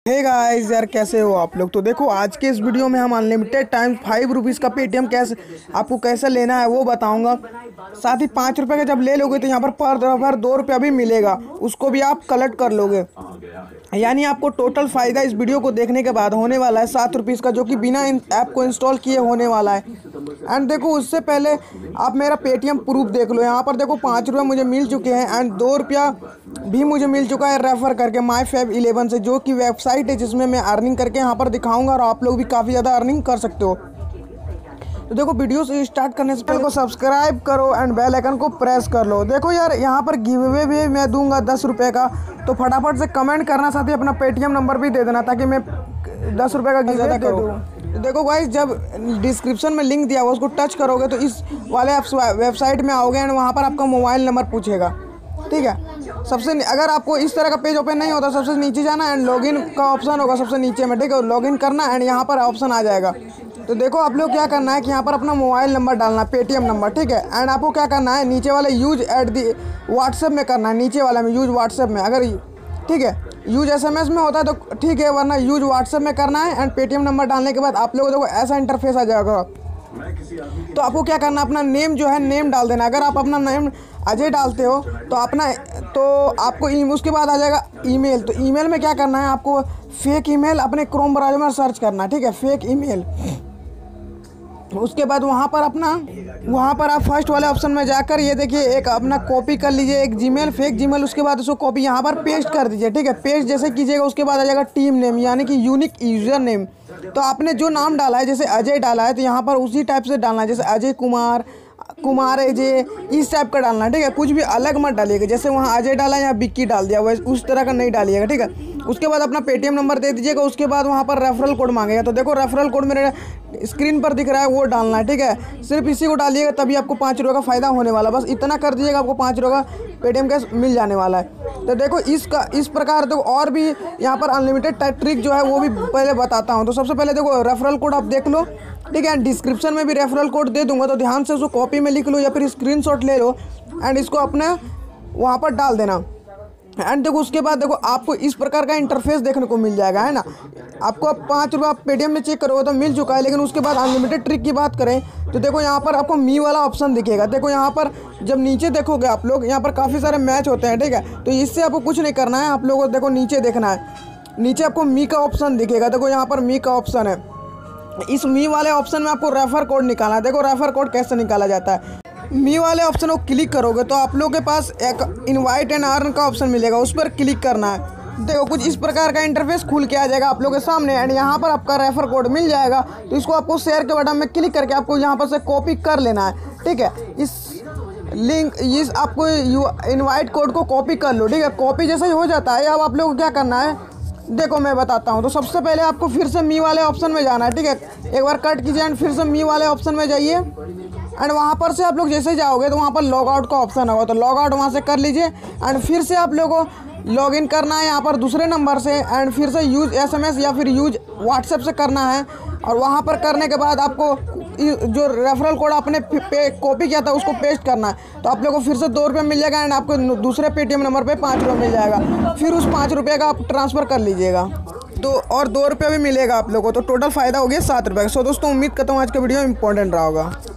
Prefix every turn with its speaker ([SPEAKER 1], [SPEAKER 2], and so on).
[SPEAKER 1] Hey guys यार, कैसे हो आप लोग। तो देखो आज के इस वीडियो में हम अनलिमिटेड टाइम 5 रुपीज़ का पेटीएम कैसे आपको कैसे लेना है वो बताऊंगा। साथ ही 5 रुपये का जब ले लोगे तो यहाँ पर 2 रुपया भी मिलेगा, उसको भी आप कलेक्ट कर लोगे। यानी आपको टोटल फ़ायदा इस वीडियो को देखने के बाद होने वाला है 7 रुपीज़ का, जो कि बिना ऐप को इंस्टॉल किए होने वाला है। एंड देखो उससे पहले आप मेरा पेटीएम प्रूफ देख लो। यहाँ पर देखो 5 रुपये मुझे मिल चुके हैं एंड 2 रुपया भी मुझे मिल चुका है रेफ़र करके MyFab11 से, जो कि वेबसाइट है जिसमें मैं अर्निंग करके यहाँ पर दिखाऊंगा और आप लोग भी काफ़ी ज़्यादा अर्निंग कर सकते हो। तो देखो वीडियो से स्टार्ट करने से पहले को सब्सक्राइब करो एंड बेल आइकन को प्रेस कर लो। देखो यार यहाँ पर गिव अवे भी मैं दूंगा 10 रुपये का, तो फटाफट से कमेंट करना, साथ ही अपना पेटीएम नंबर भी दे देना ताकि मैं 10 रुपये का गिव अवे दे दूँ। देखो गाइस, जब डिस्क्रिप्शन में लिंक दिया हुआ उसको टच करोगे तो इस वाले वेबसाइट में आओगे एंड वहाँ पर आपका मोबाइल नंबर पूछेगा, ठीक है। अगर आपको इस तरह का पेज ओपन नहीं होता, सबसे नीचे जाना एंड लॉगिन का ऑप्शन होगा सबसे नीचे में, ठीक है। लॉगिन करना एंड यहाँ पर ऑप्शन आ जाएगा। तो देखो आप लोग क्या करना है कि यहाँ पर अपना मोबाइल नंबर डालना है, पेटीएम नंबर, ठीक है। एंड आपको क्या करना है, नीचे वाले यूज एट दी व्हाट्सएप में करना है, नीचे वाला में यूज व्हाट्सएप में। अगर ठीक है यूज SMS में होता है तो ठीक है, वरना यूज व्हाट्सएप में करना है। एंड पेटीएम नंबर डालने के बाद आप लोगों को देखो ऐसा इंटरफेस आ जाएगा। तो आपको क्या करना है, अपना नेम जो है नेम डाल देना। अगर आप अपना नेम अजय डालते हो तो आपको उसके बाद आ जाएगा ईमेल। तो ईमेल में क्या करना है, आपको फेक ईमेल अपने क्रोम ब्राउज़र में सर्च करना है, ठीक है, फेक ईमेल। उसके बाद वहाँ पर आप फर्स्ट वाले ऑप्शन में जाकर ये देखिए एक अपना कॉपी कर लीजिए, एक जीमेल, फेक जीमेल। उसके बाद उसको कॉपी यहाँ पर पेस्ट कर दीजिए, ठीक है। पेस्ट जैसे कीजिएगा उसके बाद आ जाएगा टीम नेम, यानी कि यूनिक यूज़र नेम। तो आपने जो नाम डाला है, जैसे अजय डाला है तो यहाँ पर उसी टाइप से डालना है, जैसे अजय कुमार अजय, इस टाइप का डालना है, ठीक है। कुछ भी अलग मत डालिएगा, जैसे वहाँ अजय डाला या बिक्की डाल दिया वैसे उस तरह का नहीं डालिएगा, ठीक है। उसके बाद अपना पेटीएम नंबर दे दीजिएगा। उसके बाद वहाँ पर रेफरल कोड मांगेगा। तो देखो रेफरल कोड मेरे स्क्रीन पर दिख रहा है, वो डालना है, ठीक है। सिर्फ इसी को डालिएगा तभी आपको 5 रुपये का फ़ायदा होने वाला। बस इतना कर दीजिएगा, आपको 5 रुपये का पेटीएम कैश मिल जाने वाला है। तो देखो इस प्रकार देखो और भी यहाँ पर अनलिमिटेड ट्रिक जो है वो भी पहले बताता हूँ। तो सबसे पहले देखो रेफरल कोड आप देख लो, ठीक है। डिस्क्रिप्शन में भी रेफरल कोड दे दूंगा, तो ध्यान से उसको कॉपी में लिख लो या फिर स्क्रीनशॉट ले लो एंड इसको अपने वहाँ पर डाल देना। एंड देखो उसके बाद देखो आपको इस प्रकार का इंटरफेस देखने को मिल जाएगा, है ना। आपको 5 रुपये आप पेटीएम में चेक करोगे तो मिल चुका है। लेकिन उसके बाद अनलिमिटेड ट्रिक की बात करें तो देखो यहाँ पर आपको मी वाला ऑप्शन दिखेगा। देखो यहाँ पर जब नीचे देखोगे आप लोग, यहाँ पर काफ़ी सारे मैच होते हैं, ठीक है। तो इससे आपको कुछ नहीं करना है, आप लोगों को देखो नीचे देखना है, नीचे आपको मी का ऑप्शन दिखेगा। देखो यहाँ पर मी का ऑप्शन है, इस मी वाले ऑप्शन में आपको रेफर कोड निकालना है। देखो रेफर कोड कैसे निकाला जाता है, मी वाले ऑप्शन को क्लिक करोगे तो आप लोगों के पास एक इनवाइट एंड अर्न का ऑप्शन मिलेगा, उस पर क्लिक करना है। देखो कुछ इस प्रकार का इंटरफेस खुल के आ जाएगा आप लोगों के सामने एंड यहाँ पर आपका रेफर कोड मिल जाएगा। तो इसको आपको शेयर के बटन में क्लिक करके आपको यहाँ पर से कॉपी कर लेना है, ठीक है। इस आपको इनवाइट कोड को कॉपी कर लो, ठीक है। कॉपी जैसे ही हो जाता है, अब आप लोगों को क्या करना है देखो मैं बताता हूँ। तो सबसे पहले आपको फिर से मी वाले ऑप्शन में जाना है, ठीक है। एक बार कट कीजिए एंड फिर से मी वाले ऑप्शन में जाइए एंड वहाँ पर से आप लोग जैसे जाओगे तो वहाँ पर लॉग आउट का ऑप्शन होगा, तो लॉग आउट वहाँ से कर लीजिए एंड फिर से आप लोगों को लॉग इन करना है यहाँ पर दूसरे नंबर से एंड फिर से यूज SMS या फिर यूज व्हाट्सएप से करना है। और वहाँ पर करने के बाद आपको जो रेफरल कोड आपने कॉपी किया था उसको पेस्ट करना है। तो आप लोगों को फिर से 2 रुपये मिल जाएगा एंड आपको दूसरे पेटीएम नंबर पे 5 रुपये मिल जाएगा। फिर उस 5 रुपये का आप ट्रांसफ़र कर लीजिएगा, तो और 2 रुपये भी मिलेगा आप लोगों को। तो टोटल फ़ायदा हो गया 7 रुपये का। सो दोस्तों उम्मीद करता हूँ आज का वीडियो इंपॉर्टेंट रहा होगा।